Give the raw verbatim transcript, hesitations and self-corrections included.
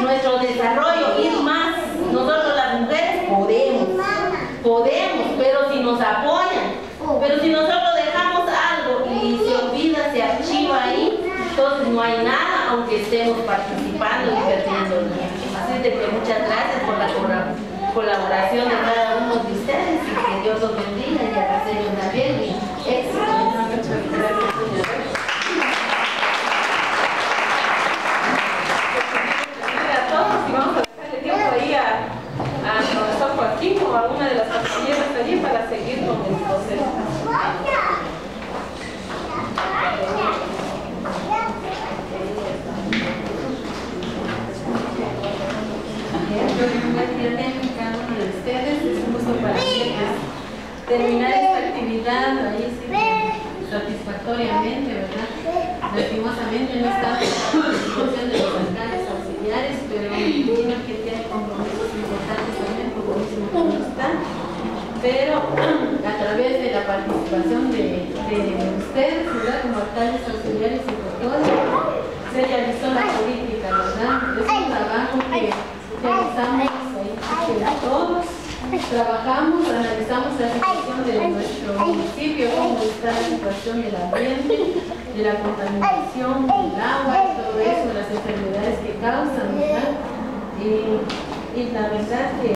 nuestro desarrollo, ir más. Nosotros las mujeres podemos, podemos, pero si nos apoyan, pero si nosotros dejamos algo y se olvida, se archiva ahí, entonces no hay nada, aunque estemos participando y perdiendo tiempo. Así de que muchas gracias por la colaboración de cada uno de ustedes y que Dios los bendiga y a Rasello también y éxito. A todos y vamos a dejarle tiempo ahí a, a profesor Joaquín o a alguna de las compañeras allí para seguir con el proceso. Yo me voy a cada uno de ustedes, es un gusto para mí terminar esta actividad ahí sí, satisfactoriamente, ¿verdad? Lastimosamente no está la participación de los alcaldes auxiliares, pero imagino que tiene compromisos importantes también, compromisos que no están, pero a través de la participación de, de ustedes, ¿verdad? Como alcaldes auxiliares y por todo, se realizó la política, ¿verdad? Es un trabajo que realizamos ahí todos, trabajamos, analizamos la situación de nuestro municipio, cómo está la situación del ambiente, de la contaminación del agua, todo eso, las enfermedades que causan, ¿verdad? Y, y la verdad que